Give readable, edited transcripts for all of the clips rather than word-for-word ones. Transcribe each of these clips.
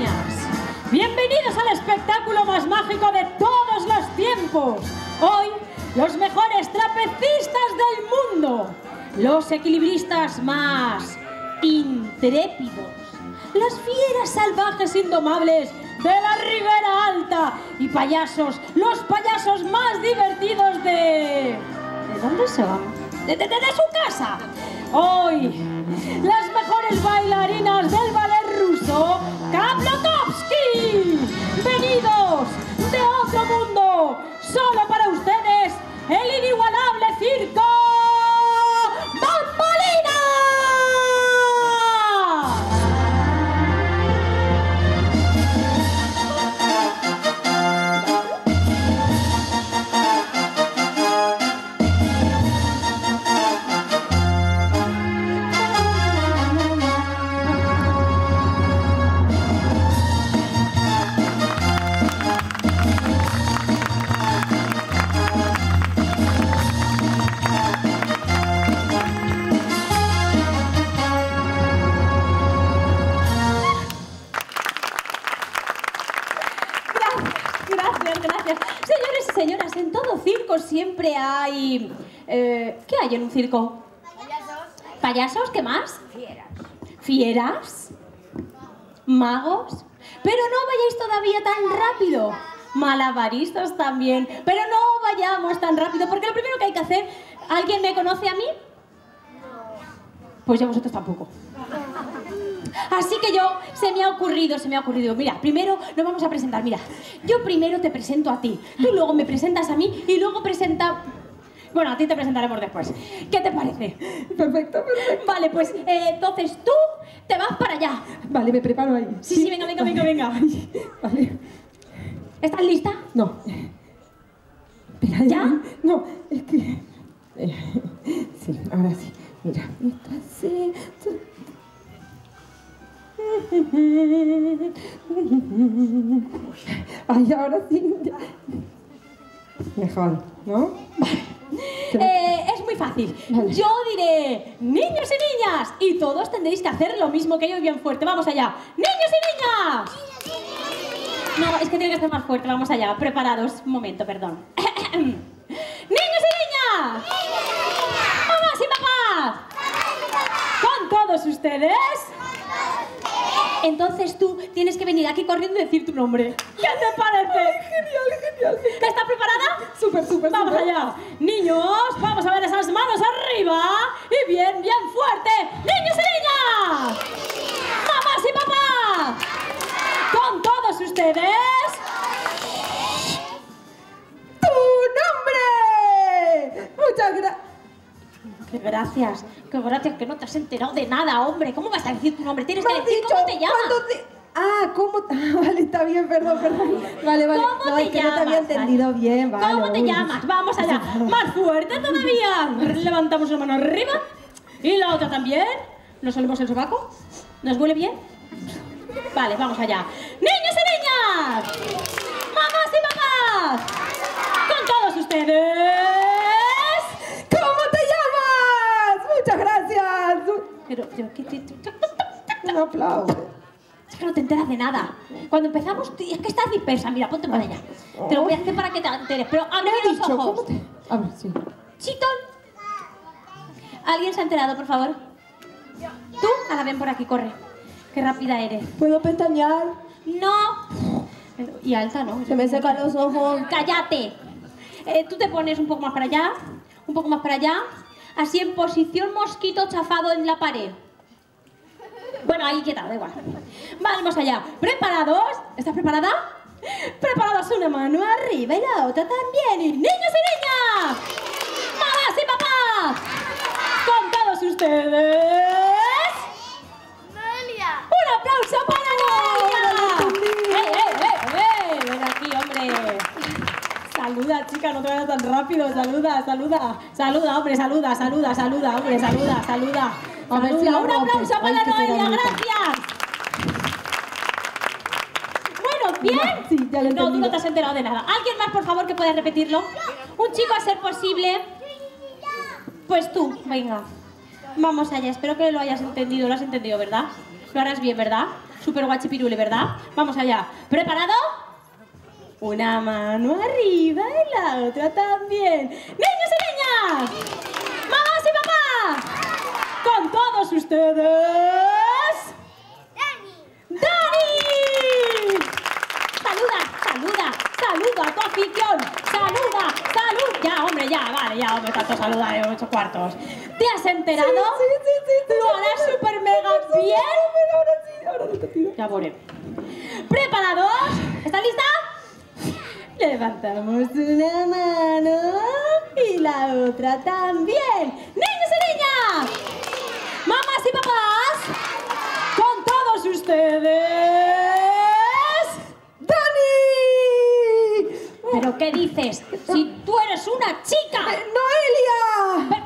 niñas, bienvenidos al espectáculo más mágico de todos los tiempos. Hoy, los mejores trapecistas del mundo, los equilibristas más intrépidos, las fieras salvajes indomables de la Ribera Alta y payasos, los payasos más divertidos ¿de dónde son? De su casa. Hoy, las mejores bailarinas del ballet ruso, Kablotovsky. Venidos de otro mundo, solo para ustedes, el inigualable circo Bambolina. Señores y señoras, en todo circo siempre hay... ¿qué hay en un circo? Payasos. ¿Payasos? ¿Qué más? Fieras. ¿Fieras? ¿Magos? Pero no vayáis todavía tan rápido. Malabaristas también. Pero no vayamos tan rápido, porque lo primero que hay que hacer... ¿Alguien me conoce a mí? Pues ya vosotros tampoco. Así que se me ha ocurrido, mira, primero nos vamos a presentar, mira, yo primero te presento a ti, tú luego me presentas a mí y luego bueno, a ti te presentaremos después. ¿Qué te parece? Perfecto, perfecto. Vale, pues entonces tú te vas para allá. Vale, me preparo ahí. Sí, venga. Vale. ¿Estás lista? No. Espera, ¿Ya? No, es que... sí, ahora sí. Mira, esto así... Ay, ahora sí. Mejor, ¿no? Es muy fácil. Vale. Yo diré niños y niñas y todos tendréis que hacer lo mismo que yo, bien fuerte. Vamos allá. ¡Niños y niñas! No, es que tiene que ser más fuerte. Vamos allá. Preparados. Un momento, perdón. ¡Niños y niñas! ¡Mamás y papás! ¿Con todos ustedes? Entonces tú tienes que venir aquí corriendo y decir tu nombre. ¿Qué te parece? Genial. ¿Estás preparada? Súper. Vamos allá. Niños, vamos a ver esas manos arriba. Y bien fuerte. ¡Niños y niñas! ¡Mamás y papás! Con todos ustedes... ¡Tu nombre! Muchas gracias. Qué gracias, que no te has enterado de nada, hombre. ¿Cómo vas a decir tu nombre? Tienes Me que has decir dicho, cómo te llamas. ¿Cómo? Vale, está bien, perdón. Vale. ¿Cómo No, te es que no te había llamas? entendido bien, vale. ¿Cómo te uy. llamas? Vamos allá. Más fuerte todavía. Levantamos una mano arriba y la otra también. ¿Nos olemos el sobaco? ¿Nos huele bien? Vale, vamos allá. ¡Niños y niñas! ¡Mamás y papás! ¡Con todos ustedes! ¿Cómo te llamas? Muchas gracias. Pero, Un aplauso. es que no te enteras de nada. Cuando empezamos, es que estás dispersa. Mira, ponte para allá. Te lo voy a hacer para que te enteres. Pero abre los ojos. A ver, sí. Chitón. ¿Alguien se ha enterado, por favor? Tú, ahora ven por aquí, corre. Qué rápida eres. ¿Puedo pestañear? No. Y alta, ¿no? Se me secan los ojos. ¡Cállate! Tú te pones un poco más para allá, un poco más para allá, así en posición mosquito chafado en la pared. Bueno, ahí queda, da igual. Vamos allá. ¿Preparados? ¿Estás preparada? Preparados, una mano arriba y la otra también. Y niños y niñas, mamás y papás, con todos ustedes. ¡Un aplauso para Noelia! ¡Ven aquí, hombre! Saluda, chica, no te vayas tan rápido. Saluda, hombre, saluda, hombre, saluda. A ver si Un la rompes. aplauso Ay, para qué Noelia, bonita. gracias. Bueno, ¿bien? Sí, ya lo he No, tú no entendido. te has enterado de nada. ¿Alguien más, por favor, que pueda repetirlo? Un chico, a ser posible. Pues tú, venga. Vamos allá, espero que lo hayas entendido. Lo has entendido, ¿verdad? Lo harás bien, ¿verdad? súper guachipirule, ¿verdad? Vamos allá. ¿Preparado? Una mano arriba y la otra también. ¡Niños y niñas! ¡Mamás y papás! ¡Con todos ustedes! ¡Dani! ¡Saluda, saluda, saluda a tu afición! ¡Saluda, salud! Ya, hombre, ya, vale, ya, hombre, tanto saludar de 8 cuartos. ¿Te has enterado? Sí. ¿Lo harás súper mega bien? Ahora sí, tío. Ya veré. ¿Preparados? ¿Estás lista? Levantamos una mano y la otra también. ¡Niños y niñas! ¡Mamás y papás! ¡Con todos ustedes! ¡Dani! ¿Pero qué dices? Si tú eres una chica. ¡Noelia!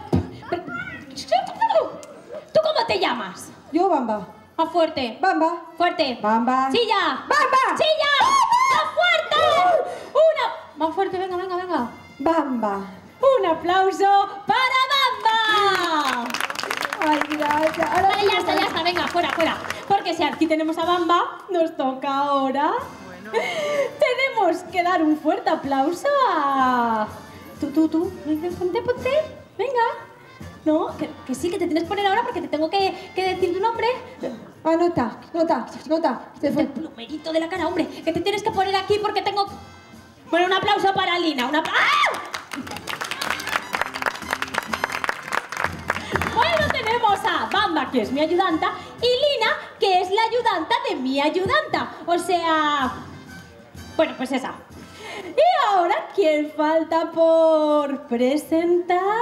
¿Tú cómo te llamas? Yo, Bamba. Más fuerte. Bamba. Fuerte. Bamba. ¡Chilla! ¡Bamba! ¡Chilla! ¡Más fuerte! ¡Una! Más fuerte, venga, venga, venga. Bamba. ¡Un aplauso para Bamba! Ay, gracias. Ahora Vale, ya está, venga, fuera, fuera. Porque si aquí tenemos a Bamba, nos toca ahora. Tenemos que dar un fuerte aplauso a... Tú, ponte, venga. No, que sí, que te tienes que poner ahora porque te tengo que decir tu nombre. Nota. Se fue. El plumerito de la cara, hombre, que te tienes que poner aquí porque tengo... Bueno, un aplauso para Lina, ¡Ah! Bueno, tenemos a Bamba, que es mi ayudanta, y Lina, que es la ayudanta de mi ayudanta. O sea... Bueno, pues esa. Y ahora, ¿quién falta por presentar?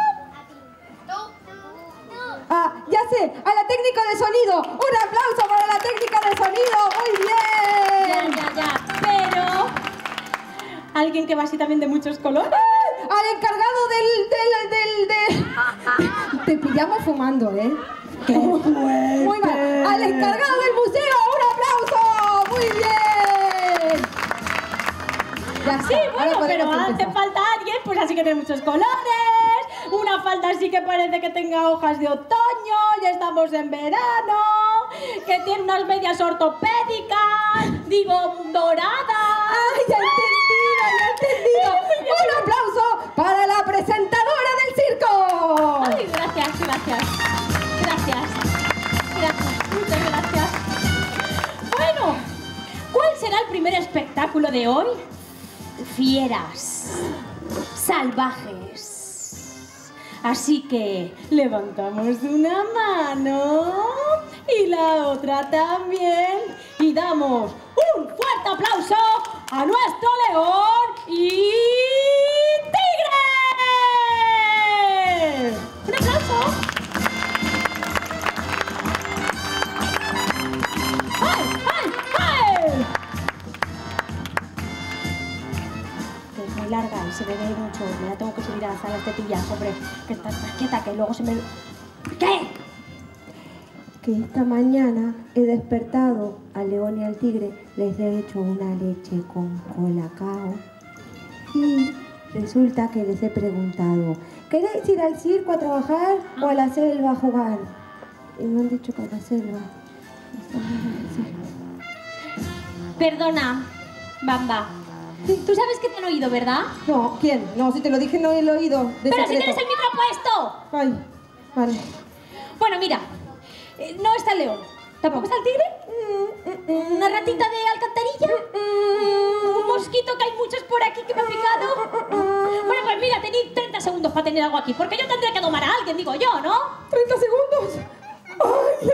Ya sé, a la técnica de sonido. Un aplauso para la técnica de sonido. Muy bien. Ya. Pero... ¿alguien que va así también de muchos colores? Al encargado Te pillamos fumando, ¿eh? ¡Qué fuerte! Muy mal. Al encargado del museo, un aplauso. Muy bien. Ya Sí, está, bueno, ahora pero podemos hace empezar. falta alguien, pues así que tiene muchos colores. Una falda así que parece que tenga hojas de otoño, ya estamos en verano. Que tiene unas medias ortopédicas, digo, doradas. ¡Ay, ya he entendido! ¡Un aplauso para la presentadora del circo! Ay, gracias, muchas gracias. Bueno, ¿cuál será el primer espectáculo de hoy? Fieras, salvajes. Así que levantamos una mano y la otra también y damos un fuerte aplauso a nuestro león y tigre. ¡Un aplauso! ¡Ay! Que es muy larga y se me ve mucho. Me la tengo que subir a la sala de tetillas, hombre. Que estás quieta, que luego se me... ¿Qué? Que esta mañana he despertado al león y al tigre, les he hecho una leche con colacao y resulta que les he preguntado, ¿queréis ir al circo a trabajar o a la selva a jugar? Y me han dicho que a la selva. Perdona, Bamba. Tú sabes que te han oído, ¿verdad? No, ¿quién? No, si te lo dije no he oído. De ¡Pero si secreto. tienes el micro puesto! Ay, vale. Bueno, mira. No está el león. ¿Tampoco está el tigre? ¿Una ratita de alcantarilla? ¿Un mosquito que hay muchos por aquí que me ha picado? Bueno, pues mira, tenéis 30 segundos para tener algo aquí. Porque yo tendré que domar a alguien, digo yo, ¿no? ¿30 segundos? Ay,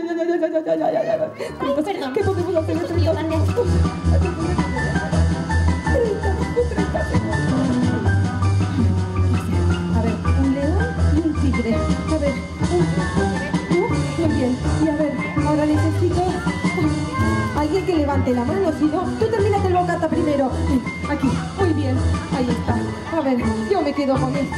Ay, perdón. ¿Qué podemos hacer en 30 segundos? 30 segundos. A ver, un león y un tigre. A ver, muy bien. Y a ver, ahora necesito alguien que levante la mano, si no, tú termínate el bocata primero. Aquí, muy bien, ahí está. A ver, yo me quedo con esta.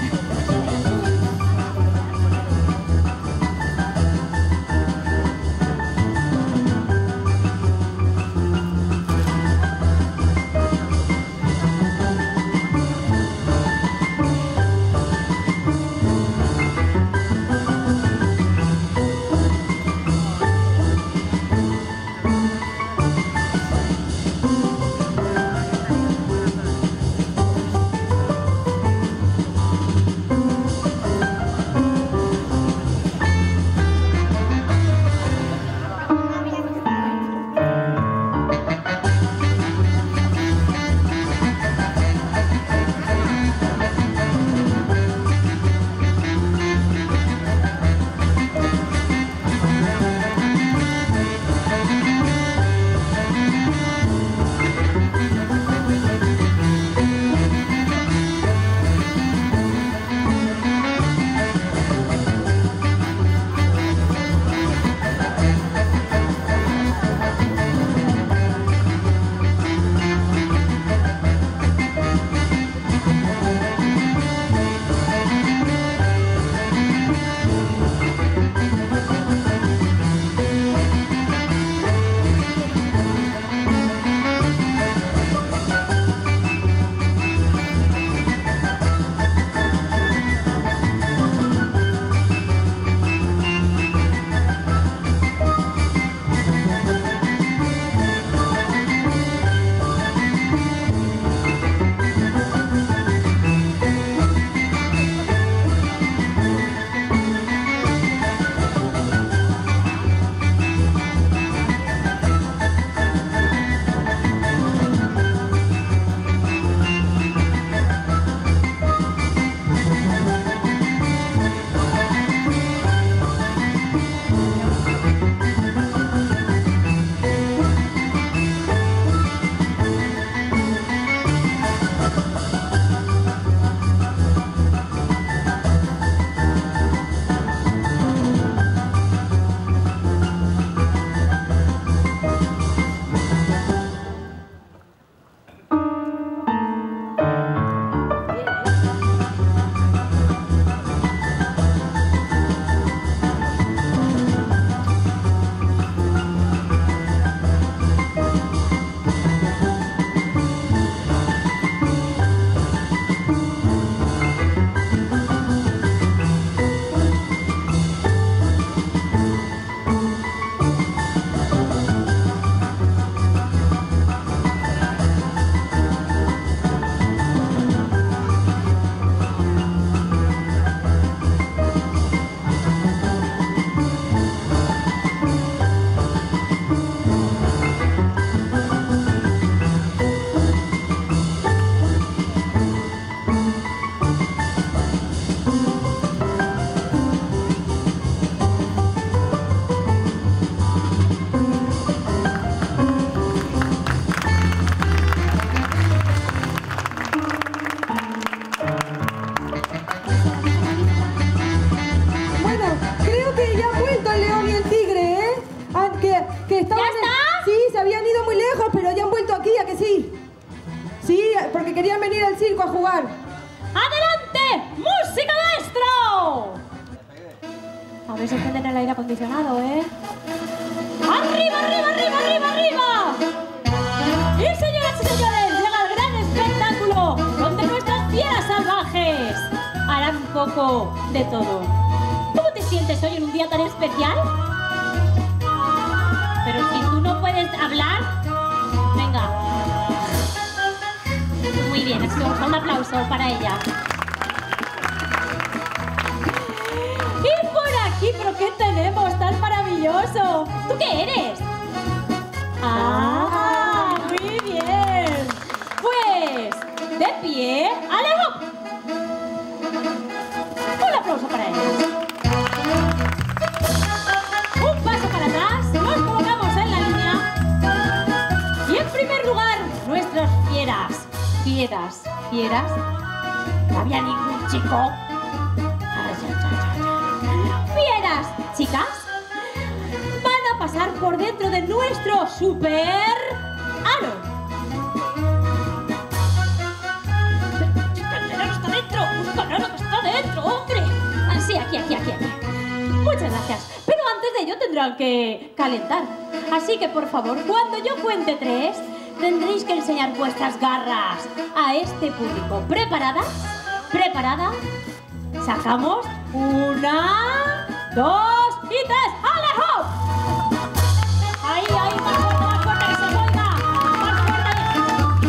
pero ya han vuelto aquí, ¿a que sí? Sí, porque querían venir al circo a jugar. ¡Adelante! ¡Música, maestro! A ver si encienden el aire acondicionado, ¿eh? ¡Arriba, arriba, arriba, arriba, arriba! Y señoras y señores, llega el gran espectáculo donde nuestras fieras salvajes harán un poco de todo. ¿Cómo te sientes hoy en un día tan especial? Pero si tú no puedes hablar, venga. Muy bien, ha sido un aplauso para ella. Y por aquí, ¿pero qué tenemos tan maravilloso? ¿Tú qué eres? ¡Ah! Muy bien. Pues, de pie, ¡alejo! Un aplauso para ellos. Un paso para atrás, nos colocamos en la línea. Y en primer lugar, nuestras fieras. Fieras. No había ningún chico. Fieras, chicas, van a pasar por dentro de nuestro super aro. ¡El aro está dentro! ¡Busca el aro que está dentro, hombre! Sí, aquí. Muchas gracias. Pero antes de ello tendrán que calentar. Así que, por favor, cuando yo cuente 3, tendréis que enseñar vuestras garras a este público. ¿Preparadas? ¿Preparada? Sacamos 1, 2 y 3. ¡Alejo! Ahí, más fuerte que se oiga. Más fuerte.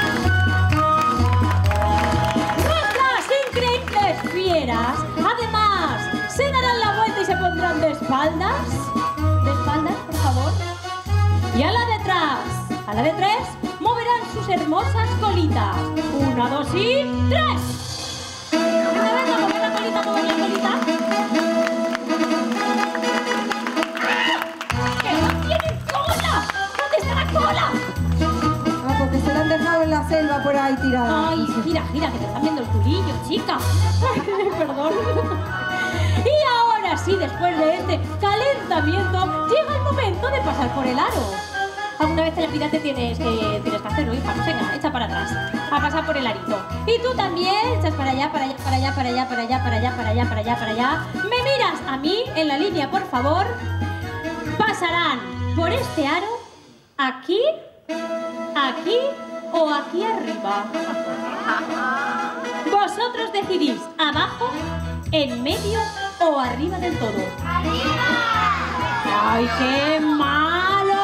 Nuestras increíbles fieras, además, se darán la vuelta y se pondrán de espaldas. De espaldas, por favor. Y a la de atrás. A la de 3, moverán sus hermosas colitas. 1, 2 y 3. Venga, mover la colita, ¡Que no tienen cola! ¿Dónde está la cola? Ah, porque se la han dejado en la selva por ahí tirada. Ay, gira, que te están viendo el culillo, chica. Perdón. Y ahora sí, después de este calentamiento, llega el momento de pasar por el aro. Alguna vez en la vida tienes que hacerlo, hija. Pues venga, echa para atrás, a pasar por el arito. Y tú también, echas para allá. Me miras a mí en la línea, por favor. Pasarán por este aro, aquí o aquí arriba. Vosotros decidís, abajo, en medio o arriba del todo. ¡Arriba! ¡Ay, qué malo!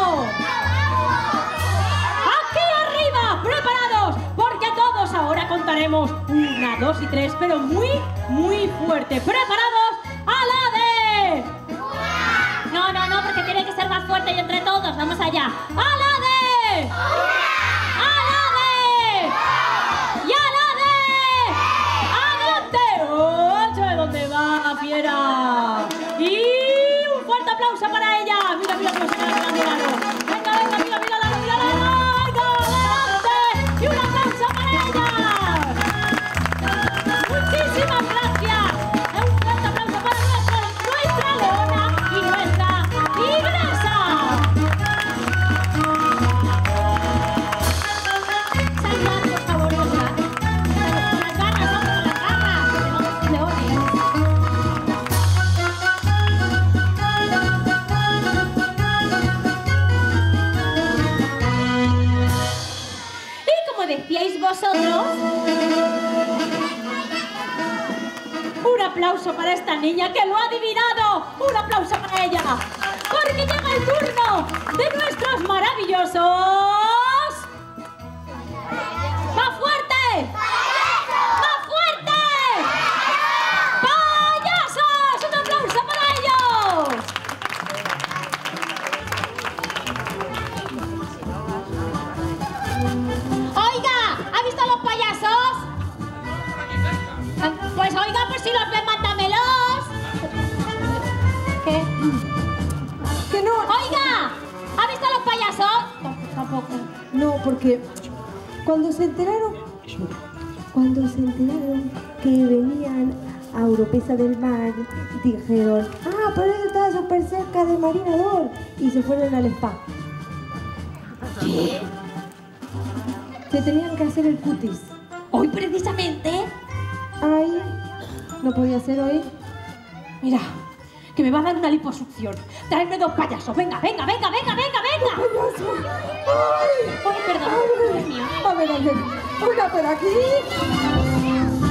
¡Preparados! Porque todos ahora contaremos 1, 2 y 3, pero muy, muy fuerte. ¿Preparados? ¡A la de! No, porque tiene que ser más fuerte y entre todos. Vamos allá. ¡A la de! ¡A la de! ¡Y a la de! ¡Adelante! ¡Ocho! ¿Dónde va, fiera? Y un fuerte aplauso para ella. Mira cómo se va ganando el aro. Venga, mira. ¡Y un aplauso para ella! ¡Muchísimas gracias! Un fuerte aplauso para nuestra leona y nuestra tigresa. Saludad, por favor, saludad. Con las garras, vamos con las garras. Tenemos leones. Decíais vosotros, un aplauso para esta niña que lo ha adivinado, un aplauso para ella, porque llega el turno de nuestros maravillosos. ¡Más fuerte! ¡Más fuerte! ¡Payasos! ¡Un aplauso para ellos! ¿Ha visto a los payasos? Pues oiga, pues si los ven, mátamelos. ¿Qué? ¡Que no! Oiga, ¿ha visto a los payasos? Tampoco. No, porque cuando se enteraron que venían a Oropesa del Mar, dijeron, ah, pero eso está súper cerca de Marinador, y se fueron al spa. ¿Qué? Se tenían que hacer el cutis. ¿Hoy precisamente? Ay, ¿no podía ser hoy? Mira, que me va a dar una liposucción. Traedme 2 payasos. Venga, venga, venga, venga, venga, venga. ¡Payaso! ¡Ay! Ay, perdón, Dios mío. A ver, una por aquí.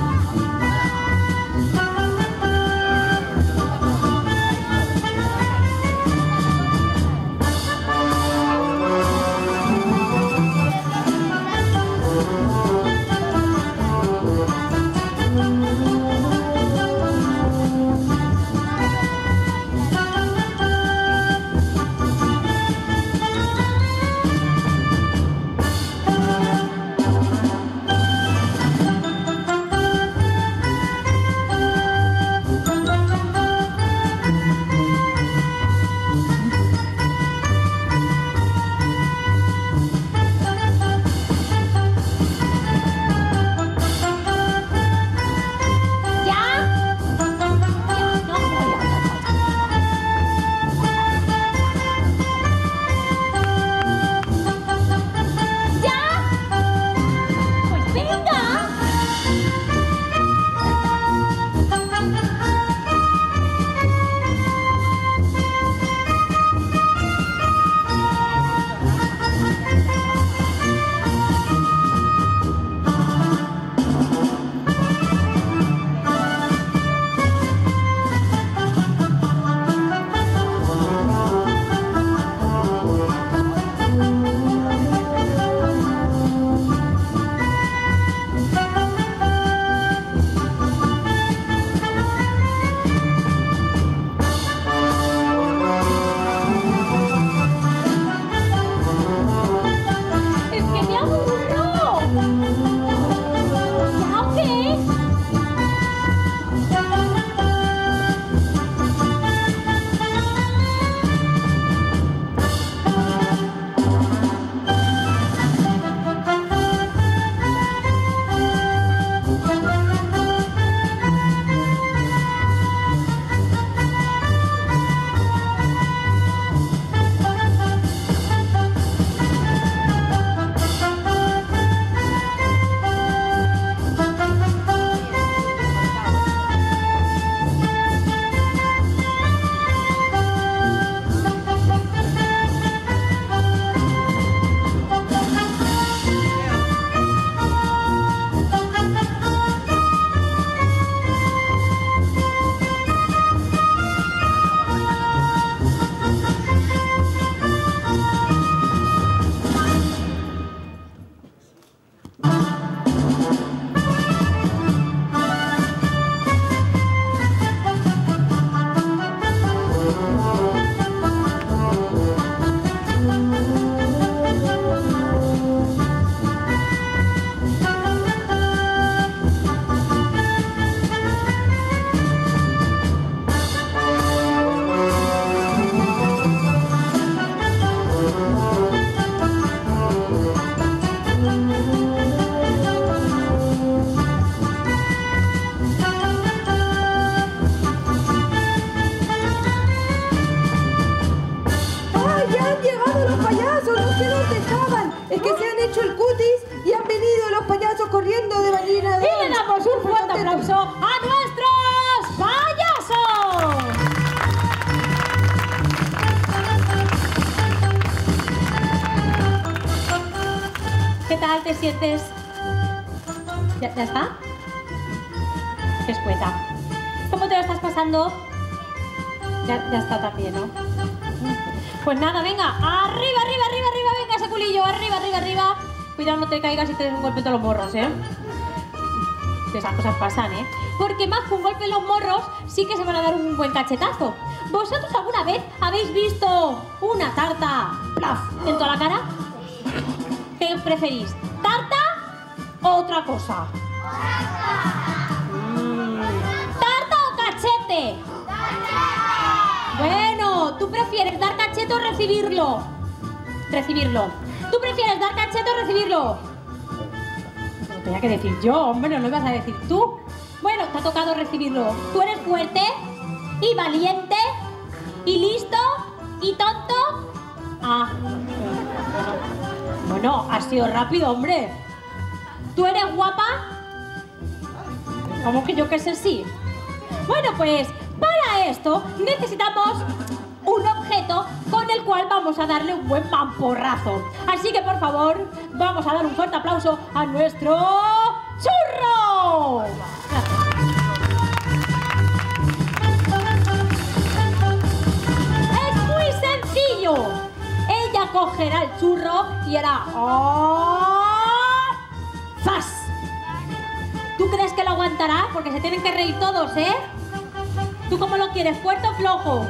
te sientes? ¿Ya está? Qué escueta. ¿Cómo te lo estás pasando? Ya está también, ¿no? Pues nada, venga, arriba, arriba, arriba, arriba, venga ese culillo, arriba, arriba, arriba. Cuidado, no te caigas y te des un golpe en los morros, ¿eh? Esas cosas pasan, ¿eh? Porque más que un golpe en los morros, sí que se van a dar un buen cachetazo. ¿Vosotros alguna vez habéis visto una tarta, plaf, en toda la cara? ¿Qué preferís? ¿Tarta o otra cosa? ¿Tarta o cachete? Bueno, ¿tú prefieres dar cachete o recibirlo? Recibirlo. ¿Tú prefieres dar cachete o recibirlo? Lo tenía que decir yo, hombre, no lo ibas a decir tú. Bueno, te ha tocado recibirlo. ¿Tú eres fuerte y valiente y listo y tonto? Ah, Bueno, has sido rápido, hombre. ¿Tú eres guapa? ¿Cómo que yo qué sé sí? Bueno, pues para esto necesitamos un objeto con el cual vamos a darle un buen mamporrazo. Así que, por favor, vamos a dar un fuerte aplauso a nuestro churro. Es muy sencillo. Ella cogerá el churro y hará ¡zas! ¿Tú crees que lo aguantará? Porque se tienen que reír todos, ¿eh? ¿Tú cómo lo quieres? ¿Fuerte o flojo?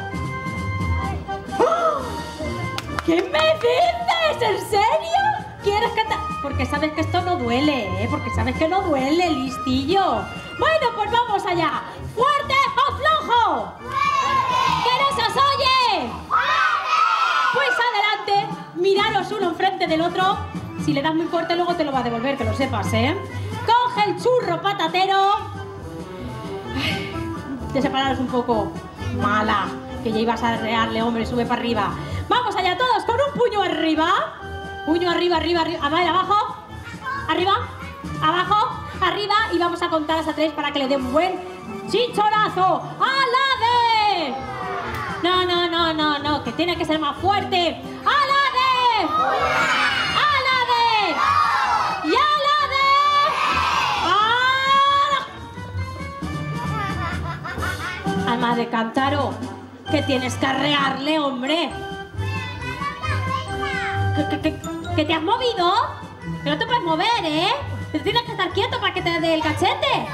¿Qué me dices? ¿En serio? ¿Quieres que te...? Porque sabes que esto no duele, ¿eh? Porque sabes que no duele, listillo. Bueno, pues vamos allá. ¿Fuerte o flojo? ¡Que no se os oye! Pues adelante, miraros uno enfrente del otro. Si le das muy fuerte luego te lo va a devolver, que lo sepas, ¿eh? Coge el churro patatero. Te separaros un poco. Mala, que ya ibas a rearle, hombre, sube para arriba. Vamos allá todos con un puño arriba. Puño arriba, arriba, arriba. A ver, abajo. Arriba, abajo, arriba. Y vamos a contar hasta 3 para que le dé un buen chichorazo. ¡Alade! No, no, no, no, no, que tiene que ser más fuerte. ¡Alade! ¡Alade! ¡Y alade! ¡Ala! Alma de cántaro, que tienes que arrearle, hombre. ¿Que te has movido? Que no te puedes mover, ¿eh? Te tienes que estar quieto para que te dé el cachete.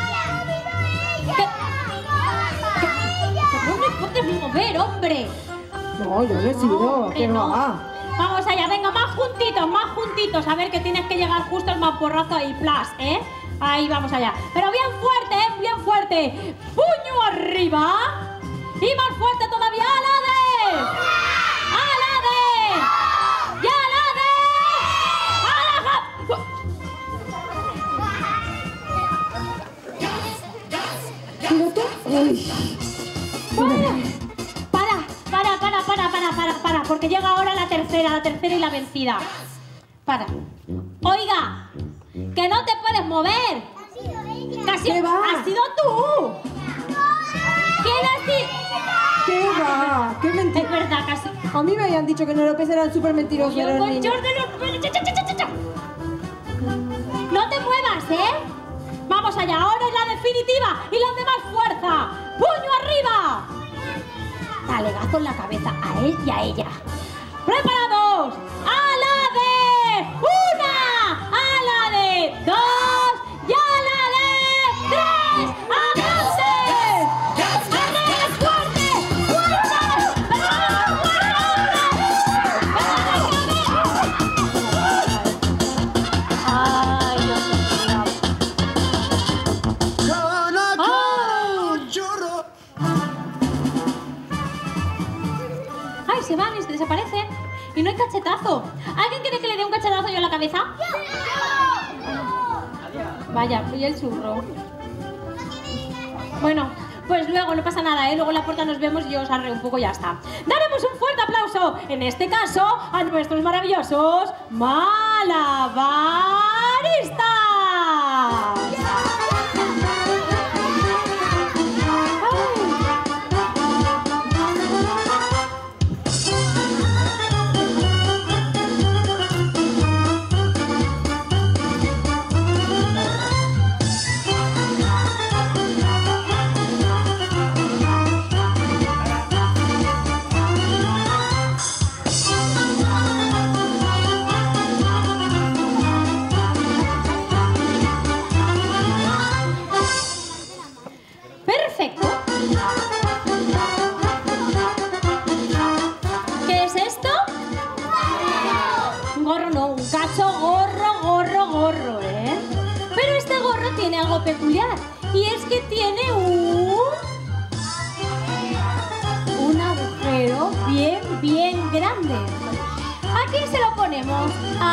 No me puedes mover, hombre. No, yo no he sido, que no va. Vamos allá, venga, más juntitos. A ver que tienes que llegar justo al mamporrazo ahí, plus, ¿eh? Ahí, vamos allá. Pero bien fuerte, ¿eh? Bien fuerte. Puño arriba. Y más fuerte todavía. ¡Alade! ¡Alade! ¡Y alade! ¿Pero tú? Uy. Bueno, para, porque llega ahora la tercera y la vencida. Para. Oiga, que no te puedes mover. Casi ¿Qué va? has sido tú. ¿Quién ha sido? ¿Qué va? ¿Qué mentira? Es verdad, casi. A mí me habían dicho que los López eran súper mentirosos. Yo los con niños. George de los pelos. Cha. No te muevas, ¿eh? Vamos allá, ahora es la definitiva y la de más fuerza. ¡Puño arriba! Talegazo en la cabeza a él y a ella. ¡Preparados! ¡A la de 1! ¡A la de 2! ¡Y a la de 3! ¡Avance! ¡Arre, fuerte! ¡Fuerte! ¡Ay, Dios mío! ¡Ay, se van y se desaparecen! Y no hay cachetazo. ¿Alguien quiere que le dé un cachetazo yo en la cabeza? Vaya, y el churro. Bueno, pues luego no pasa nada, ¿eh? Luego en la puerta nos vemos y yo os arreo un poco y ya está. Daremos un fuerte aplauso, en este caso, a nuestros maravillosos malabaristas. Perfecto. ¿Qué es esto? Un gorro no, un cacho gorro, ¿eh? Pero este gorro tiene algo peculiar y es que tiene un agujero bien grande. ¿A quién se lo ponemos?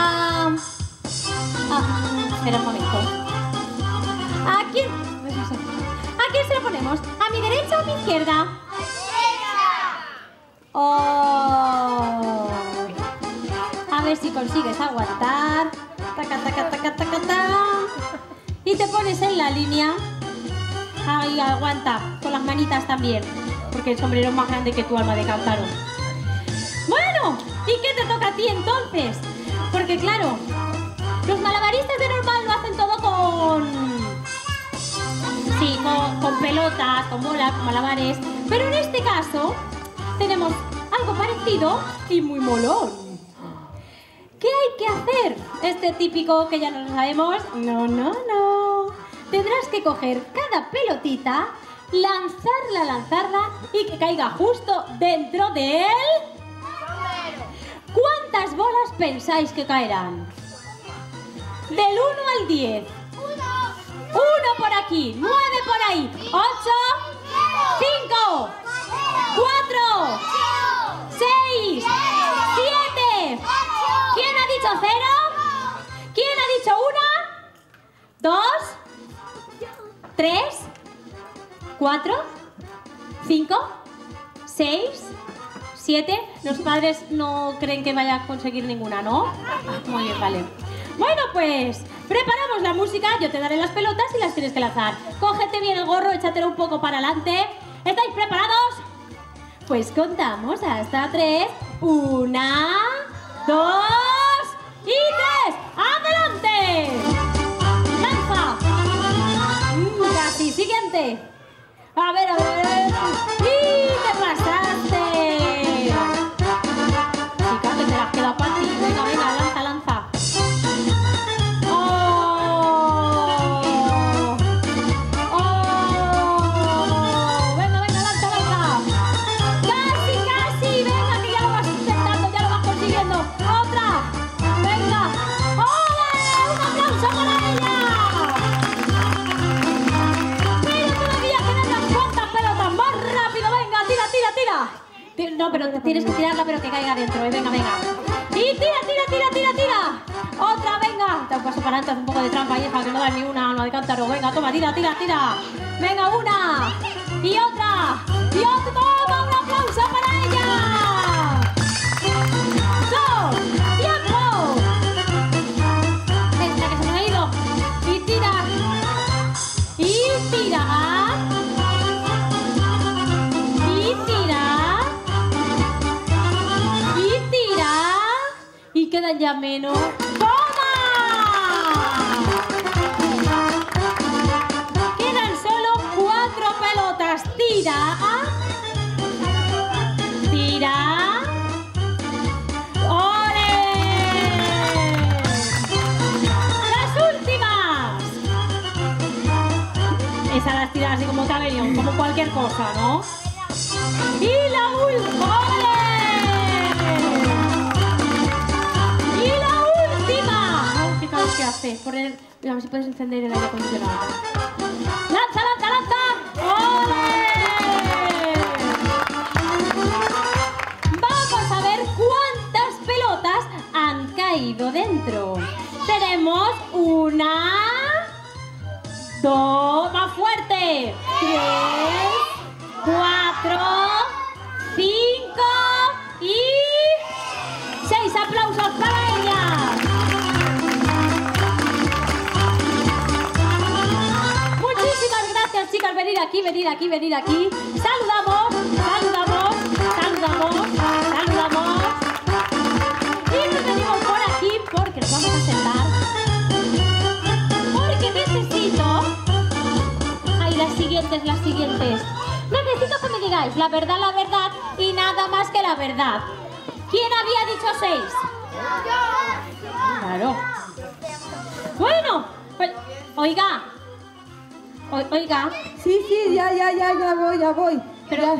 Espera un momento. ¿A quién se lo ponemos? ¿A mi derecha o a mi izquierda? ¡Derecha! Oh. A ver si si consigues aguantar. Taca, taca, taca, taca, taca. Y te pones en la línea. Ahí, aguanta. Con las manitas también. Porque el sombrero es más grande que tu alma de cántaro. Bueno, ¿y qué te toca a ti entonces? Porque claro, los malabaristas de normal lo hacen todo con... Sí, con pelotas, con bolas, con malabares. Pero en este caso tenemos algo parecido y muy molón. ¿Qué hay que hacer? Este típico que ya no lo sabemos. No, no, no. Tendrás que coger cada pelotita, lanzarla y que caiga justo dentro de él. ¿Cuántas bolas pensáis que caerán? Del 1 al 10. 1 por aquí, 9 por ahí, 8, 5, 4, 6, 7. ¿Quién ha dicho 0? ¿Quién ha dicho 1? 2, 3, 4, 5, 6, 7. Los padres no creen que vaya a conseguir ninguna, ¿no? Muy bien, vale. Bueno, pues preparamos la música, yo te daré las pelotas y las tienes que lanzar. Cógete bien el gorro, échatelo un poco para adelante. ¿Estáis preparados? Pues contamos hasta 3. 1, 2 y 3. ¡Adelante! ¡Lanza! Casi, siguiente. A ver, a ver. ¡Y te pasaste! Chica, que te las queda para ti. Venga, venga, lanza, lanza. No, pero tienes que tirarla, pero que caiga dentro, Venga, venga. Y tira, tira, tira, tira, tira. Otra, venga. Te paso para adelante, haz un poco de trampa, hija, que no das ni una, no de cántaro. Venga, toma, tira, tira, tira. Venga, una. Y otra. Y otra. Toma, un aplauso para ella. ¡Dos! ¡Tiempo! Esta que se me ha ido. Y tira. Y tira. Quedan ya menos. ¡Toma! Quedan solo 4 pelotas. Tira. Tira. ¡Ole! Las últimas. Esas las tiras así como tabelión, como cualquier cosa, ¿no? Y la última. ¡Ole! ¿Qué hace? Poner... A ver si puedes encender el aire acondicionado. ¡Lanza, lanza, lanza! ¡Ole! Vamos a ver cuántas pelotas han caído dentro. Tenemos 1, 2, más fuerte. 3, 4, 5 y 6. ¡Aplausos para ella! Chicas, venid aquí, venid aquí, venid aquí. Saludamos, saludamos, saludamos, saludamos. Y nos venimos por aquí porque nos vamos a sentar. Porque necesito... Ay, las siguientes, las siguientes. Necesito que me digáis la verdad y nada más que la verdad. ¿Quién había dicho 6? Claro. Bueno, pues, oiga. Oiga. Sí, ya voy. Pero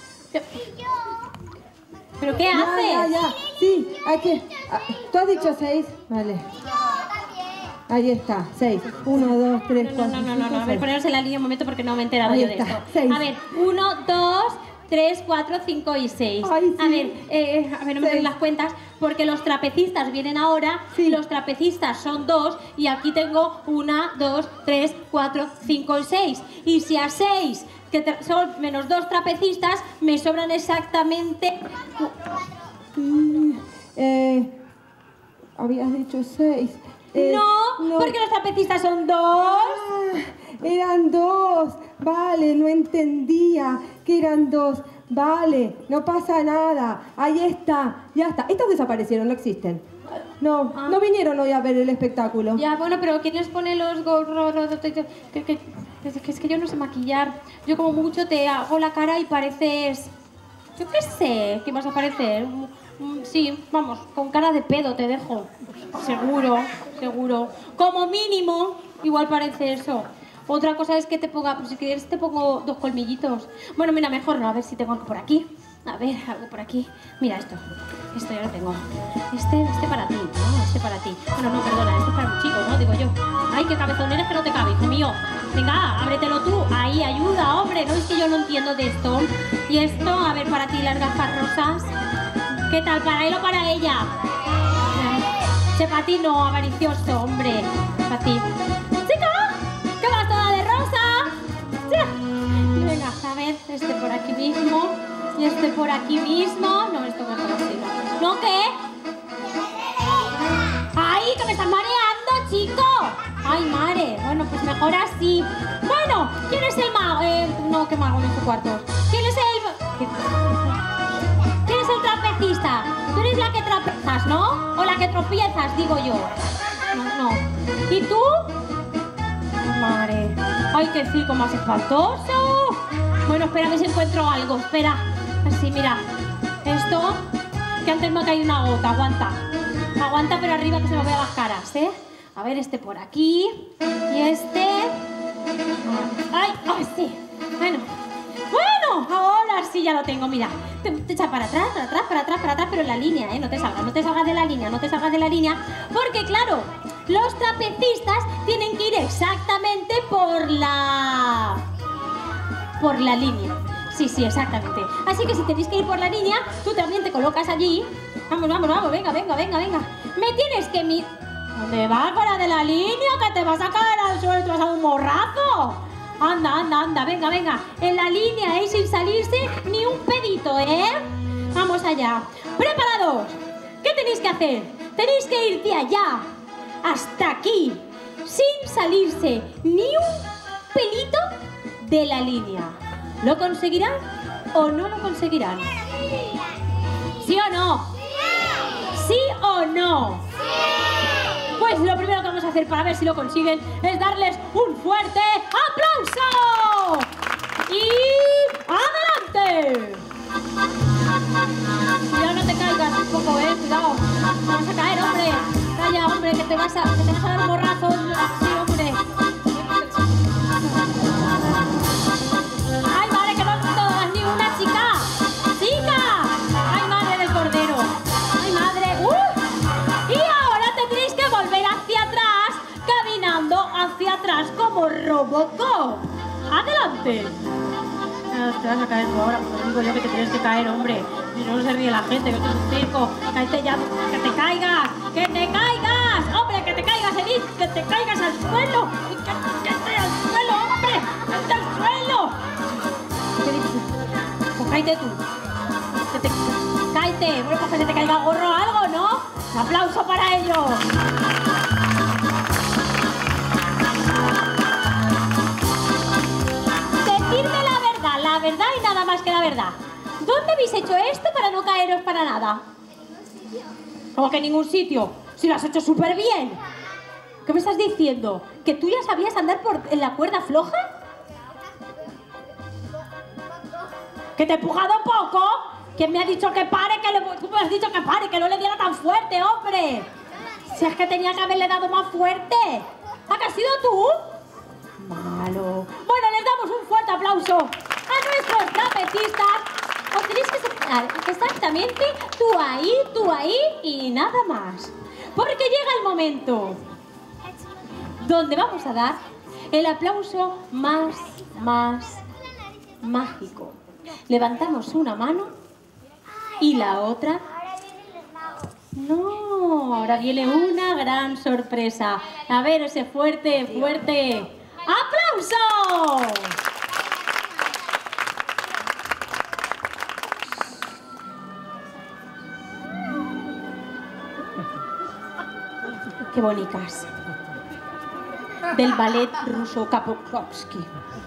¿qué haces? Ya. Sí, hay que... ¿Tú has dicho 6? Vale. Ahí está, 6. 1, 2, 3, 4, No. A ver, poneros en la línea un momento porque no me he enterado ahí yo está, de esto. 6. A ver, 1, 2, 3, 4, 5 y 6. Ay, sí. A ver, no me doy las cuentas porque los trapecistas vienen ahora. Sí. Los trapecistas son 2 y aquí tengo 1, 2, 3, 4, 5 y 6. Y si a 6, que son menos 2 trapecistas, me sobran exactamente... habías dicho 6. No, porque los trapecistas son 2. Eran 2. Vale, no entendía que eran 2. Vale, no pasa nada. Ahí está, ya está. Estos desaparecieron, no existen. No, no vinieron hoy a ver el espectáculo. Ya, bueno, pero ¿quién les pone los gorros? Es que yo no sé maquillar. Yo como mucho te hago la cara y pareces... Yo qué sé, ¿qué vas a parecer? Sí, vamos, con cara de pedo te dejo. Seguro, seguro. Como mínimo, igual parece eso. Otra cosa es que te ponga, pues si quieres te pongo 2 colmillitos. Bueno, mira, mejor no, a ver si tengo algo por aquí. A ver, algo por aquí. Mira esto ya lo tengo. Este para ti, ¿no? Este para ti. Bueno, no, perdona, este es para un chico, ¿no? Digo yo. Ay, qué cabezón eres que no te cabe, hijo mío. Venga, ábretelo tú. Ahí, ayuda, hombre. No es que yo no entiendo de esto. Y esto, a ver, para ti las gafas rosas. ¿Qué tal? ¿Para él o para ella? Che, para ti no, avaricioso, hombre. Para ti. ¡Chica! ¿Qué vas toda de rosa? Venga, a ver, este por aquí mismo. Y este por aquí mismo. No, esto mejor así. ¿No qué? ¡Ay, que me estás mareando, chico! ¡Ay, madre! Bueno, pues mejor así. Bueno, ¿quién es el mago? No, ¿qué mago? No hizo cuartos. ¿Quién es el trapecista? Tú eres la que trapezas, ¿no? O la que tropiezas, digo yo. No. ¿Y tú? Madre. ¡Ay, qué circo más espantoso! Bueno, espera a ver si encuentro algo. Espera. Así, mira. Esto, que antes me ha caído una gota. Aguanta. Aguanta, pero arriba que se me vean las caras, ¿eh? A ver, este por aquí. Y este... ¡Ay, sí! Bueno, ahora sí ya lo tengo, mira. Te echa para atrás, pero en la línea, ¿eh? No te salgas de la línea, porque claro, los trapecistas tienen que ir exactamente por la línea. Sí, exactamente. Así que si tenéis que ir por la línea, tú también te colocas allí. Vamos, venga. Me tienes que ¿Dónde vas? Fuera de la línea, que te vas a caer al suelo y te vas a dar un morrazo. Anda, venga. En la línea, sin salirse ni un pedito, ¿eh? Vamos allá. ¿Preparados? ¿Qué tenéis que hacer? Tenéis que ir de allá hasta aquí, sin salirse ni un pelito de la línea. ¿Lo conseguirán o no lo conseguirán? ¿Sí o no? ¿Sí o no? Pues lo primero que vamos a hacer para ver si lo consiguen es darles un fuerte aplauso. ¡Y adelante! Cuidado, no te caigas un poco, cuidado. No vas a caer, hombre. Calla, hombre, que te vas a dar un morrazo. Sí, hombre. ¡Ay, madre, que no todas ni una, chica! ¡Ay, madre del cordero! ¡Ay, madre! Y ahora tendréis que volver hacia atrás, caminando hacia atrás como Robocop. ¡Adelante! Te vas a caer tú ahora, porque digo yo que te tienes que caer, hombre. Si no se ríe la gente, que esto es un circo. ¡Cállate ya! ¡Que te caigas! ¡Que te caigas! ¡Hombre, que te caigas, Edith! ¡Que te caigas al suelo! ¡Que esté al suelo, hombre! ¡Que esté al suelo! ¿Qué dices? Pues cállate tú. Cállate. Bueno, pues que se te caiga el gorro o algo, ¿no? ¡Un aplauso para ellos! Decidme la verdad y nada más que la verdad. ¿Dónde habéis hecho esto para no caeros para nada? ¿Cómo que en ningún sitio? Si lo has hecho súper bien. ¿Qué me estás diciendo? ¿Que tú ya sabías andar en la cuerda floja? ¿Que te he empujado poco? ¿Quién me ha dicho que pare? Tú me has dicho que pare, que no le diera tan fuerte, hombre. Si es que tenía que haberle dado más fuerte. ¿Ha que has sido tú? Malo. Bueno, les damos un fuerte aplauso a nuestros trapecistas. Os tenéis que separar exactamente tú ahí y nada más. Porque llega el momento donde vamos a dar el aplauso más mágico. Levantamos una mano y la otra. No, ahora viene una gran sorpresa. A ver, ese fuerte ¡aplauso! qué bonitas. Del ballet ruso Kapowski.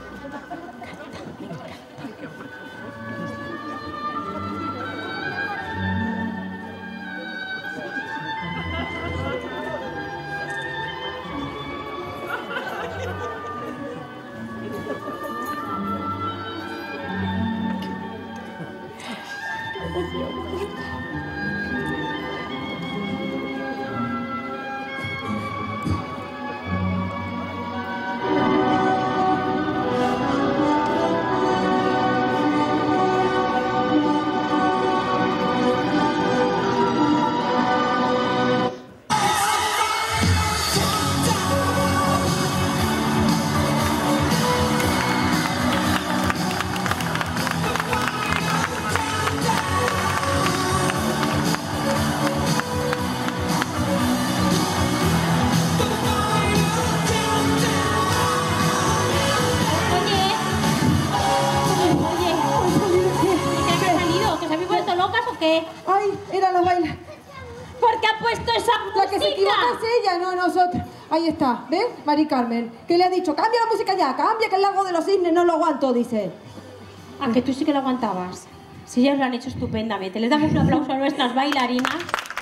¿Qué? Ay, eran los bailes. ¿Por qué ha puesto esa música? La que se equivoca es ella, no nosotros. Ahí está, ¿ves? Mari Carmen, que le ha dicho, cambia la música ya, cambia, que el lago de los cisnes no lo aguanto, dice. Ah, que tú sí que lo aguantabas. Sí, ellas lo han hecho estupendamente. Les damos un aplauso a nuestras bailarinas.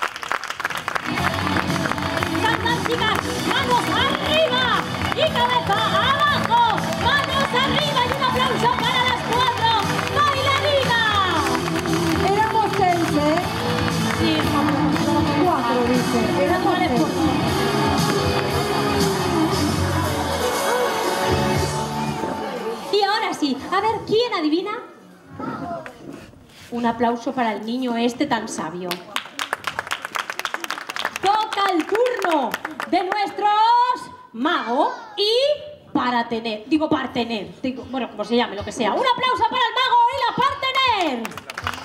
¡Cantan, chicas! ¡Manos arriba! ¡Y cabeza abajo! ¡Manos arriba! Y un aplauso para las 4 bailarinas. Éramos 6, ¿eh? Sí, 4, dice. Éramos 6. Y ahora sí, a ver, ¿quién adivina? Un aplauso para el niño este tan sabio. Toca el turno de nuestros magos y partener. Bueno, como se llame, lo que sea. Un aplauso para el mago y la partener.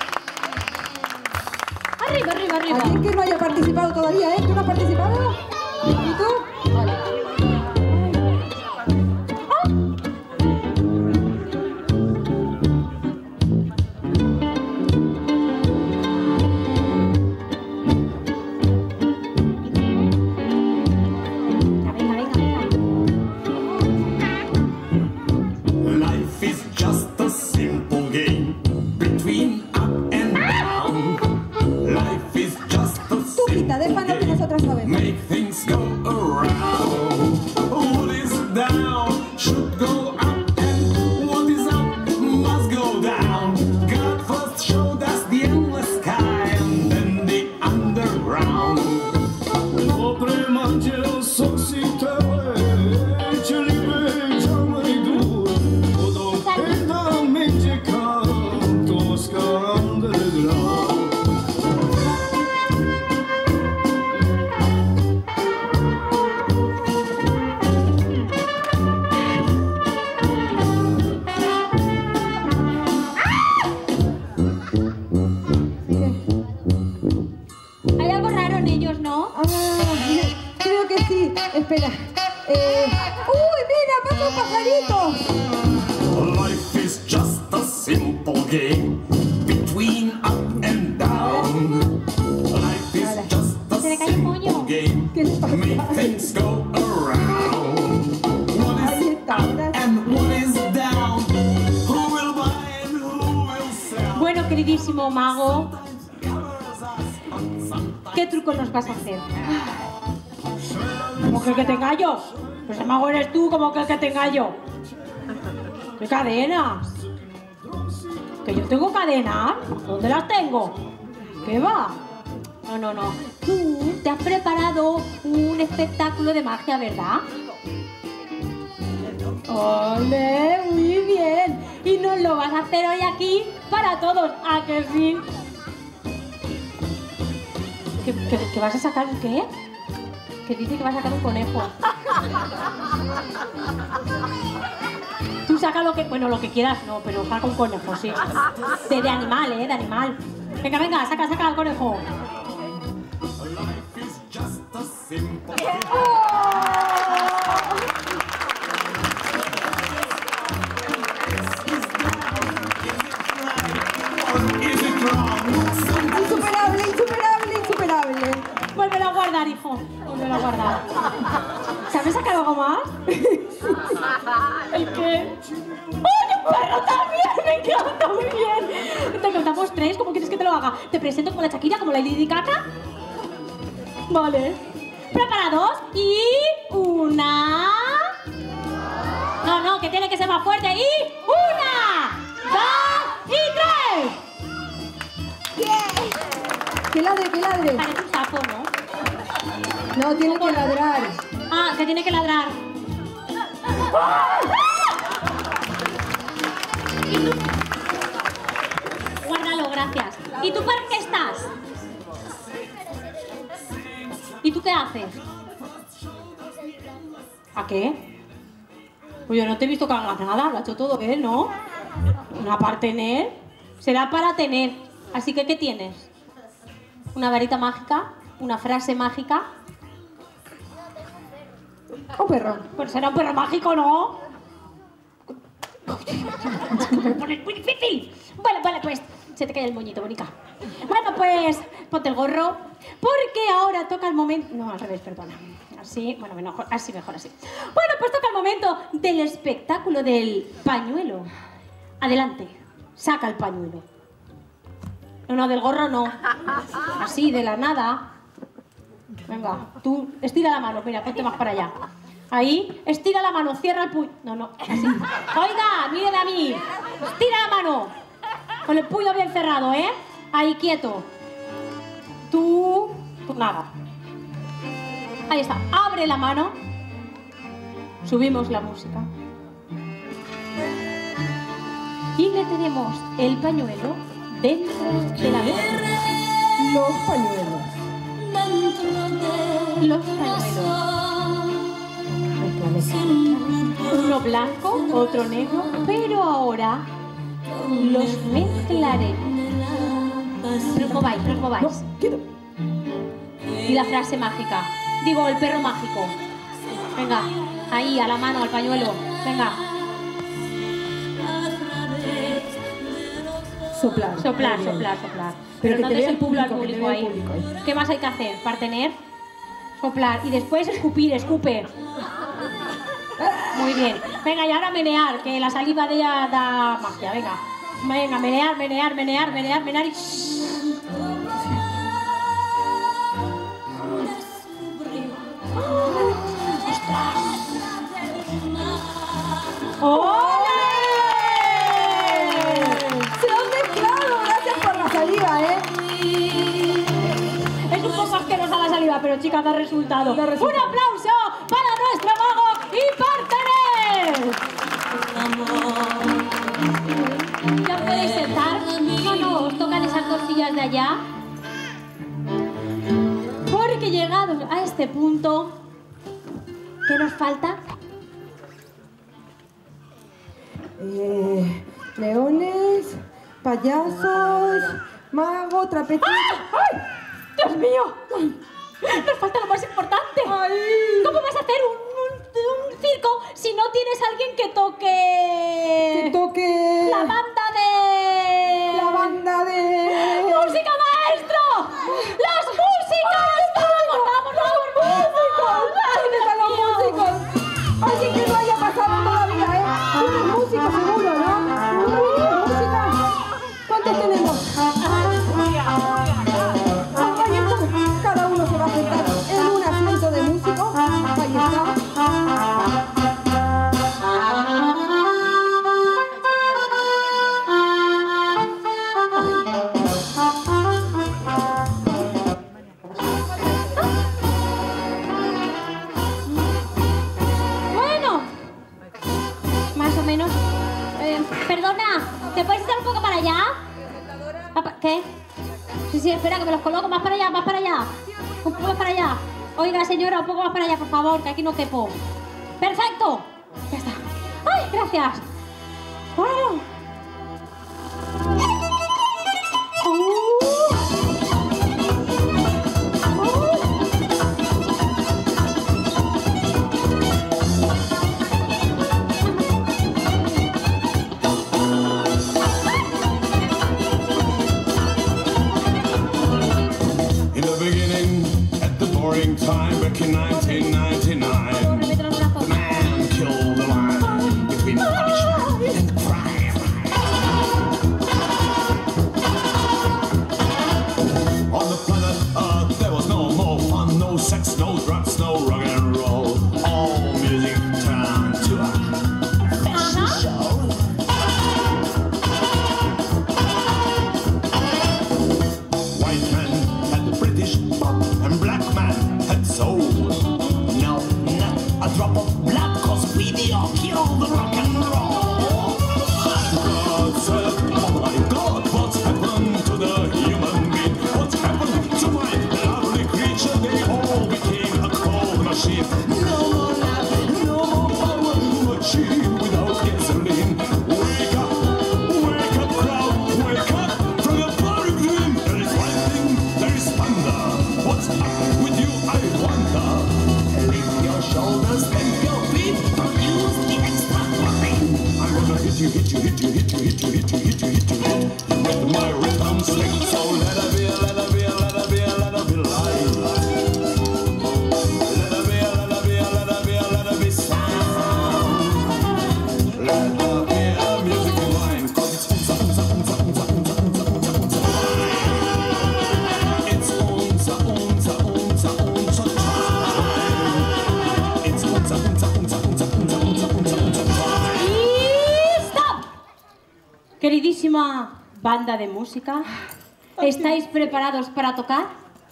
Arriba, arriba, arriba. ¿Alguien que no haya participado todavía, ¿Tú no has participado? ¿Y tú? Vale. Déjanos que nosotras sabemos. Make things go around. What is down should go up, and what is up must go down. God first showed us the endless sky and then the underground. Creo que sí. Espera. ¡Uy, mira! ¡Pasa un pajarito! Life is just a simple game between up and down. Life is just a simple game. Make things go around. What is up and what is down? Who will buy and who will sell? Bueno, queridísimo mago, ¿qué truco nos vas a hacer? ¿Cómo que el que te engaño? Pues el mago eres tú, como que el que te engaño. ¿Qué cadenas? ¿Que yo tengo cadenas? ¿Dónde las tengo? ¿Qué va? No. Tú te has preparado un espectáculo de magia, ¿verdad? ¡Ole! Muy bien. Y nos lo vas a hacer hoy aquí para todos. ¿A que sí? ¿Que vas a sacar un qué? Que dice que va a sacar un conejo. Tú saca lo que quieras, no, pero saca un conejo, sí. De animal, de animal. Venga, saca el conejo. Insuperable. Vuélvelo a guardar, hijo. Vuélvelo a guardar. ¿Sabes sacar algo más? ¿El qué? ¡Ay, un perro también! ¡Me encanta! Muy bien. Te contamos 3. ¿Cómo quieres que te lo haga? ¿Te presento como la Shakira, como la Lady Gaga? Vale. ¿Preparados? Y... 1... No, que tiene que ser más fuerte. Y... 1, 2 y 3. ¡Que ladre, que ladre! Parece un sapo, ¿no? No, tiene que ladrar. Ah, que tiene que ladrar. ¿Y tú? Guárdalo, gracias. ¿Y tú para qué estás? ¿Y tú qué haces? ¿A qué? Pues yo no te he visto que hagas nada, lo ha hecho todo él, ¿no? Una para tener, será para tener. Así que, ¿qué tienes? ¿Una varita mágica? ¿Una frase mágica? Un perro. Pues será un perro mágico, ¿no? Me lo pones muy difícil. Vale, pues se te cae el moñito, bonica. Bueno, pues ponte el gorro, porque ahora toca el momento... No, al revés, perdona. Así, bueno, mejor así. Bueno, pues toca el momento del espectáculo del pañuelo. Adelante, saca el pañuelo. No, del gorro no. Así, de la nada. Venga, tú estira la mano, mira, ponte más para allá. Ahí, estira la mano, cierra el puño. No, así. Oiga, míreme a mí. Estira la mano. Con el puño bien cerrado, ¿eh? Ahí, quieto. Tú nada. Ahí está, abre la mano. Subimos la música. Y le tenemos el pañuelo dentro de la mesa. Los pañuelos. Los pañuelos. Uno blanco, otro negro, pero ahora los mezclaré. No os mováis. No, quieto. Y la frase mágica. Digo, el perro mágico. Venga, ahí, a la mano, al pañuelo. Venga. Soplar. Soplar. Pero que no te des vea el público al que te público vea el ahí. público ahí. ¿Qué más hay que hacer? Partener, soplar y después escupir, escupe. Muy bien. Venga, y ahora menear, que la saliva de ella da magia. Venga, menear y... ¡Ole! Se han mezclado, gracias por la saliva, ¿eh? Es un poco asquerosa la saliva, pero chicas, da resultado. Da resultado. ¡Un aplauso para nuestro mago y partener! ¿Ya podéis sentar? No, os tocan esas 2 sillas de allá. Porque llegados a este punto, ¿qué nos falta? Leones, payasos, mago, trapecista. ¡Ay! ¡Dios mío! Nos falta lo más importante. ¡Ay! ¿Cómo vas a hacer un circo si no tienes alguien que toque... Que toque... La banda de... ¡Música, maestro! ¡Los músicos! ¡Vamos, músicos! ¿Dónde están los músicos? Alguien que no haya pasado todavía, ¿eh? Unos músicos seguro, ¿no? ¿Música? ¿Cuántos tenemos? Ahí está. Cada uno se va a sentar en un asiento de músico. Ahí está. Bueno, más o menos. Perdona, ¿te puedes echar un poco para allá? ¿Qué? Sí, espera, que me los coloco más para allá. Un poco más para allá. Oiga, señora, un poco más para allá, por favor, que aquí no quepo. ¡Perfecto! Ya está. ¡Ay, gracias! Bueno. In the beginning, at the boring time, back in 19 rocks, no rock and roll. All music turned to a fashion show. White man had the British pop and black man had soul. No, not a drop of blood, cause video killed the rock and roll. God said, oh my God, what's happened to the human being? What's happened to my lovely creature? They all became a cold machine. No more love, no more power, machine without gasoline. Wake up crowd, wake up from your powering dream. There is lightning, there is thunder. What's up with you, I wonder? Lift your shoulders, bend your feet, use the extra weapon. I'm gonna hit you. With my rhythm stick, so let her be light. Let her be sound. Let her be a music line, cause it's unza time. It's unza time. It's unza time. ¡Y stop! Queridísima banda de música, ¿estáis preparados para tocar?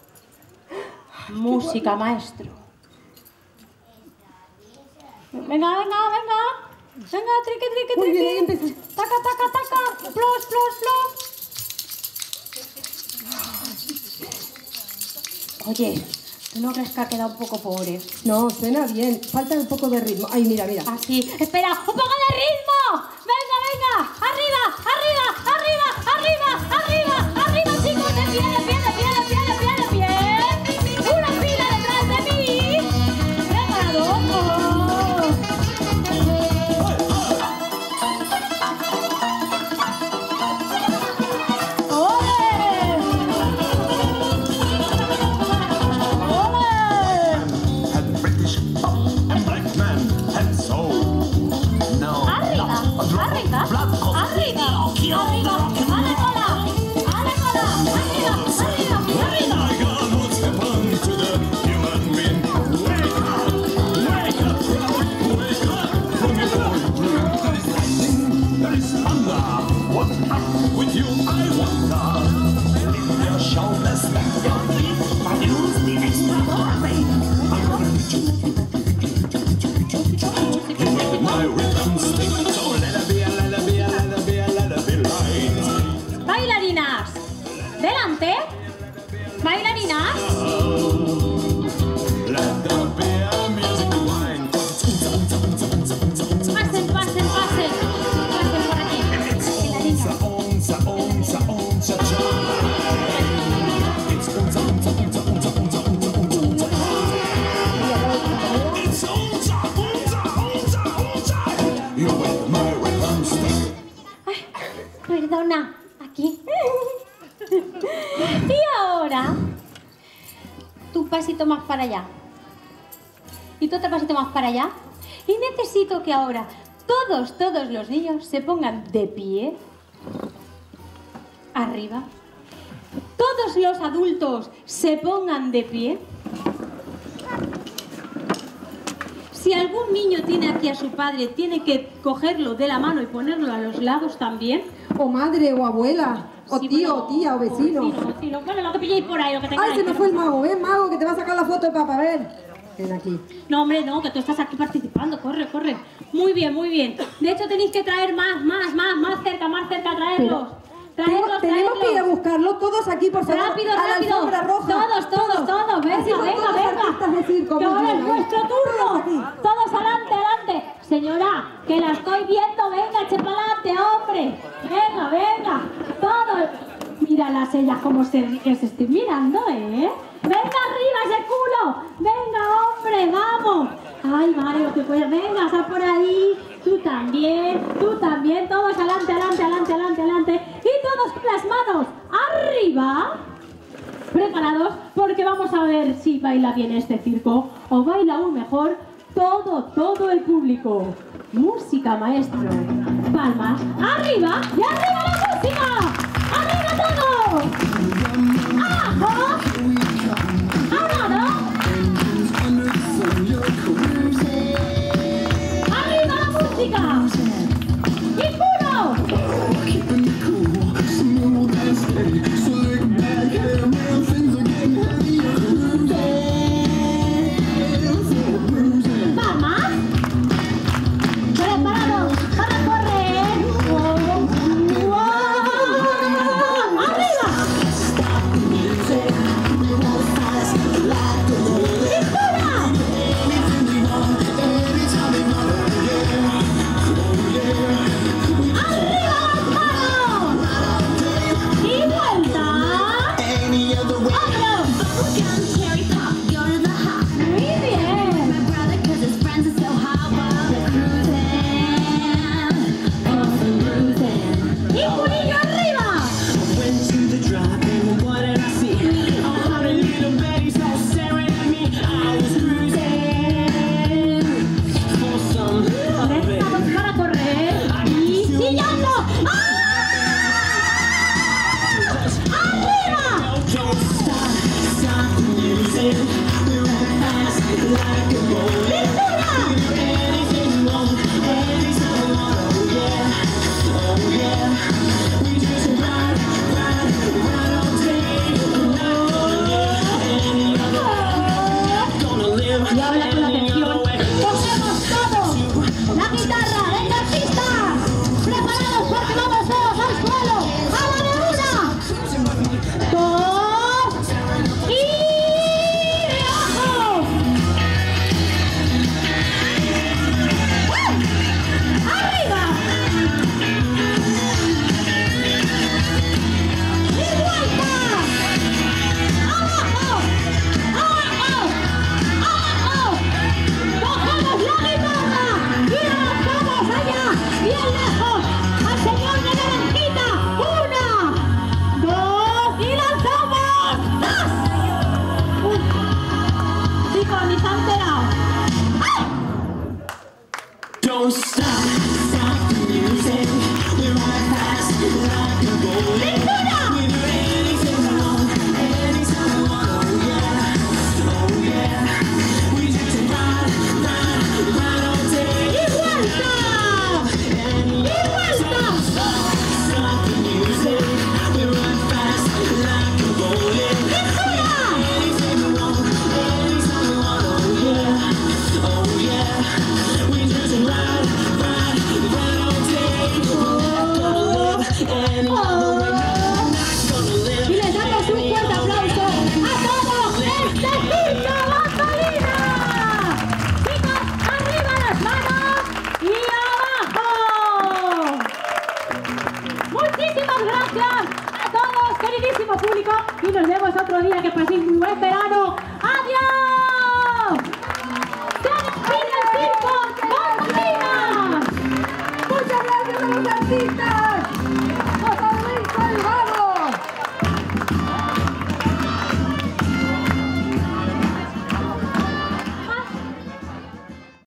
Música, maestro. Venga, triqui. Muy bien, ahí empecé. Taca, plos. Oye, ¿tú no crees que ha quedado un poco pobre? No, suena bien. Falta un poco de ritmo. Ay, mira. Así. Espera, un poco de ritmo. Venga. Arriba, chicos. De pie. Una fila detrás de mí. Preparados. Had British pop and black man had soul. No, not a drop of blood, cause video killed the rock and roll. My God, what's happened to the human being? Wake up, crowd, wake up from your boring dream. There is lightning, there is thunder. What's up with you, I wonder? Lift your shoulders, stand your feet, and use the extra weapon. I'm gonna hit you with my rhythm stick. So let her be light. Bailarinas, delante. Bailarinas. Let there be a music line. Pasen por aquí. Unza time. It's unza It's unza. You with my rhythm stick. Ay, perdona, aquí. Y ahora, tú un pasito más para allá. Y tú otro pasito más para allá. Y necesito que ahora todos los niños se pongan de pie. Arriba. Todos los adultos se pongan de pie. Si algún niño tiene aquí a su padre, tiene que cogerlo de la mano y ponerlo a los lados también. O madre, o abuela, o Sí, tío, bueno, o tía, o vecino. vecino. Bueno, lo que pilléis por ahí, lo que tengáis. Ay, se me fue el mago, ¿ves, mago? Que te va a sacar la foto de papá, a ver. Ven aquí. No, hombre, no, que tú estás aquí participando. Corre. Muy bien. De hecho, tenéis que traer más cerca, traerlos. Tenemos que ir a buscarlo todos aquí, por favor. Rápido. A la alfombra roja. Todos. Venga. Así son todos los artistas de circo, Que muy ahora es bien, vuestro Todos aquí. turno. Todos adelante. Señora, que la estoy viendo. Venga, eche para adelante, hombre. Venga. Todos. Míralas ellas como se estoy mirando, ¿eh? Venga arriba ese culo. Venga, hombre, vamos. Ay, Mario, que puedes. Venga, sal por ahí. Tú también. Todos adelante. Y todos con las manos arriba. ¿Preparados? Porque vamos a ver si baila bien este circo o baila aún mejor todo el público. Música, maestro. Palmas. ¡Arriba! ¡Y arriba la música! ¡Arriba todos! ¡Abajo! ¡Al lado! Y ahora con atención, cogemos todos la guitarra, venga artistas, preparados porque vamos todos al suelo, a la de una, dos y abajo. Arriba y vuelta, abajo, abajo. Cogemos la guitarra y avanzamos allá, bien lejos, al señor de naranjita. Una, dos y lanzamos. ¡Zas! Chicos, ni se han enterado. ¡Ay! Don't stop, stop the music. We ride fast like a bullet. ¡Cintura! We do anything we want, anytime we want. Oh yeah, we just ride, ride, ride all day. ¡Y vuelta! ¡Y vuelta! Stop the music. We ride fast like a bullet. ¡Cintura! Anything we want, anytime we want. Oh yeah, we just ride, ride, ride all day. And Y les damos un fuerte aplauso a todo este circo Bandolina. Chicos, arriba las manos y abajo. Muchísimas gracias a todos, queridísimo público, y nos vemos otro día. Que paséis un buen verano. ¡Adiós! ¡Se despide el circo Bandolina! Muchas gracias a los artistas.